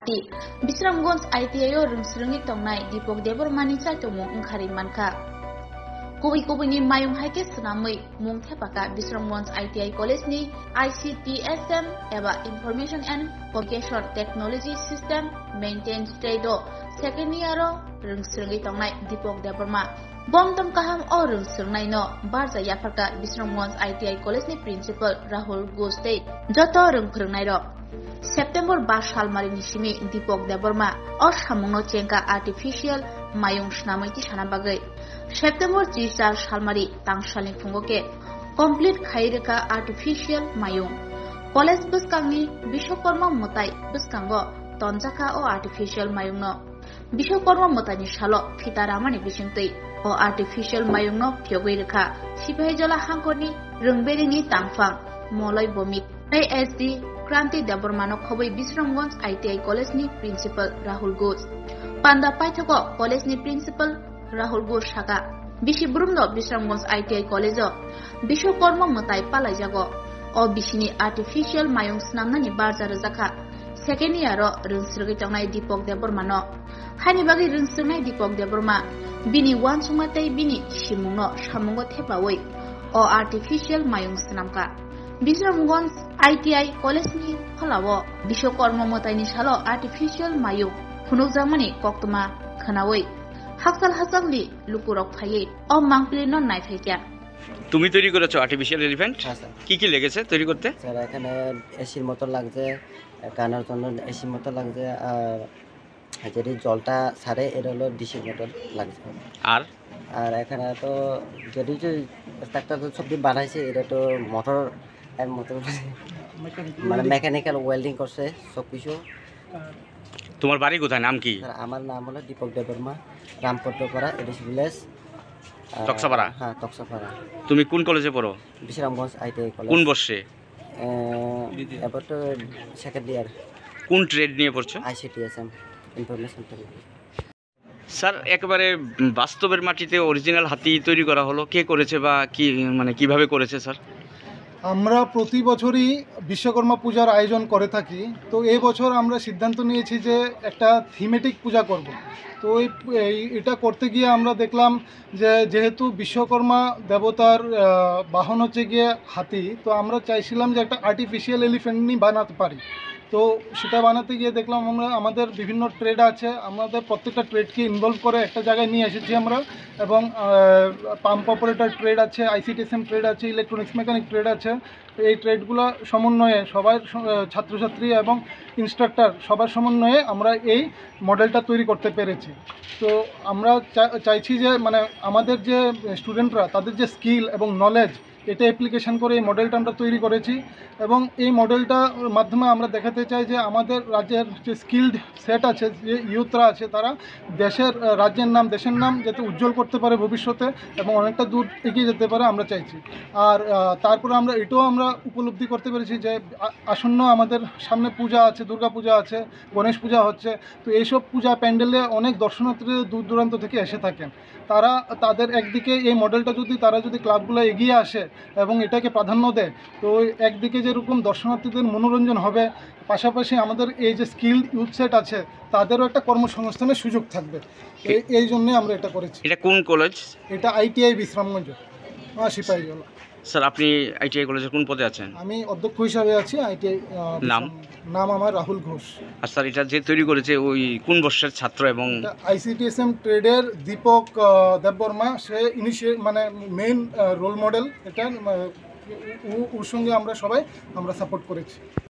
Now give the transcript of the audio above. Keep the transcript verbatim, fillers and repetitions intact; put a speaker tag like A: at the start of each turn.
A: Bisramgons I T I o rungsrungi tongnai Dipok Debormani Chaitong Ngkhari Mankha. Kubi kubi ni Mayung haike Swnamkha mung thepaka Bisramgons I T I College ni I C T S M eba Information and Communication Technology System Maintain State o second year o rungsrungi tongnai Dipok Deborma. Bomdom kaham o rungsrungnai no barja yafarka Bisramgons I T I College ni Principal Rahul Ghosh joto rungphurungnai ro. September five salmari nisimi Dipok Deborma o samungno chengka artificial Mayung Swnamkha sana bagai. September three salmari tangsalni fungoke complete khaireka artificial Mayung. College buskangni Bishwakarma mutai buskango tonjaka o artificial Mayung no. Bishwakarma mutani salo fitaramani bisingtui o artificial Mayung no pyogoi rekha Sipahijala hangkoni rungberini tangfang moloi bomik A S D Kranti Debormano khoboi Bisramgons I T I College ni Principal Rahul Ghosh. Panda Paithoko College ni Principal Rahul Ghosh saka. Bishi Brumno Bisramgons I T I College o Bishwakarma mutai palai jago. O bishini artificial Mayung snamnani barja rojaka. Second year o rungsrungi tongnai Dipok Debormano. Hani bagi rungsrungnai Dipok Deborma. Bini wansungmatai bini simungno samungo thepawoi. O artificial Mayung Swnamkha. Bisramgons I T I College ni phalawo Bishwakarma mutai salo artificial Mayung phunukjamani koktoma khanawoi হাকসাল হাসালি লুকুরক ফাইয়ে ও মাংপ্লিনো নাই ফাইকা।
B: তুমি তৈরি করেছো artificial elephant?
C: হ্যাঁ sir.
B: কি কি লেগেছে তৈরি করতে?
C: স্যার এখানে এসির মতো লাগছে, কানার জন্য এসির মতো লাগছে, আর যদি জলটা ছাড়ে এটা হলো ডিসির মতো লাগছে।
B: আর
C: আর এখানে তো যদি যে একটা তো সবজি বানাইছে এটা তো মোটর এর মতো মানে মেকানিক্যাল ওয়েল্ডিং করছে সব কিছু।
B: তোমার বাড়ি কোথায়, নাম কি?
C: স্যার আমার নাম হলো দীপক দেববর্মা, রামপট্টপাড়া, এডিস ভিলেজ,
B: টকসাপাড়া।
C: হ্যাঁ টকসাপাড়া।
B: তুমি কোন কলেজে পড়ো?
C: Bishramganj I T I college.
B: কোন বর্ষে?
C: এবার তো সেকেন্ড ইয়ার।
B: কোন ট্রেড নিয়ে পড়ছো?
C: I C T S M information technology.
B: Sir একেবারে বাস্তবের মাটিতে অরিজিনাল হাতি তৈরি করা হলো, কে করেছে বা কি মানে কিভাবে করেছে স্যার?
D: আমরা প্রতি বছরই বিশ্বকর্মা পূজার আয়োজন করে থাকি। তো এই বছর আমরা সিদ্ধান্ত নিয়েছি যে একটা থিমেটিক পূজা করব। তো এই এটা করতে গিয়ে আমরা দেখলাম যে যেহেতু বিশ্বকর্মা দেবতার বাহন হচ্ছে গিয়ে হাতি, তো আমরা চাইছিলাম যে একটা আর্টিফিশিয়াল এলিফ্যান্ট নিয়ে বানাতে পারি। তো সেটা বানাতে গিয়ে দেখলাম আমরা আমাদের বিভিন্ন ট্রেড আছে, আমাদের প্রত্যেকটা ট্রেডকে ইনভলভ করে একটা জায়গায় নিয়ে এসেছি আমরা। এবং পাম্প অপারেটর ট্রেড আছে, আইসিটিএসএম ট্রেড আছে, ইলেকট্রনিক্স মেকানিক ট্রেড আছে। এই ট্রেডগুলো সমন্বয়ে সবার ছাত্রছাত্রী এবং ইনস্ট্রাক্টর সবার সমন্বয়ে আমরা এই মডেলটা তৈরি করতে পেরেছি। তো আমরা চাইছি যে মানে আমাদের যে স্টুডেন্টরা তাদের যে স্কিল এবং নলেজ এটা অ্যাপ্লিকেশন করে এই মডেলটা আমরা তৈরি করেছি। এবং এই মডেলটার মাধ্যমে আমরা দেখাতে চাই যে আমাদের রাজ্যের যে স্কিলড সেট আছে, যে ইউথরা আছে, তারা দেশের রাজ্যের নাম দেশের নাম যাতে উজ্জ্বল করতে পারে ভবিষ্যতে এবং অনেকটা দূর এগিয়ে যেতে পারে আমরা চাইছি। আর তারপরে আমরা এটাও আমরা উপলব্ধি করতে পেরেছি যে আসন্ন আমাদের সামনে পূজা আছে, দুর্গা পূজা আছে, গণেশ পূজা হচ্ছে। তো এইসব পূজা প্যান্ডেলে অনেক দর্শনার্থী দূর দূরান্ত থেকে এসে থাকেন। তারা তাদের একদিকে এই মডেলটা যদি তারা যদি ক্লাবগুলো এগিয়ে আসে এবং এটাকে প্রাধান্য দেয়, তো একদিকে যেরকম দর্শনার্থীদের মনোরঞ্জন হবে, পাশাপাশি আমাদের এই যে স্কিল ইউথ সেট আছে তাদেরও একটা কর্মসংস্থানের সুযোগ থাকবে। এই জন্যে আমরা এটা করেছি।
B: এটা কোন কলেজ?
D: এটা আইটিআই বিশ্রামগঞ্জ সিপাহীজলা।
B: স্যার আপনি আইটিআই কলেজের কোন পদে আছেন?
D: আমি অধ্যক্ষ হিসাবে আছি আইটিআই।
B: নাম?
D: নাম আমার রাহুল ঘোষ।
B: আর স্যার এটা যে তৈরি করেছে ওই কোন বর্ষের ছাত্র? এবং
D: আইসিটিএসএম ট্রেডের দীপক দেববর্মা, সে ইনিশিয়েট মানে মেইন রোল মডেল। এটা ওর সঙ্গে আমরা সবাই আমরা সাপোর্ট করেছি।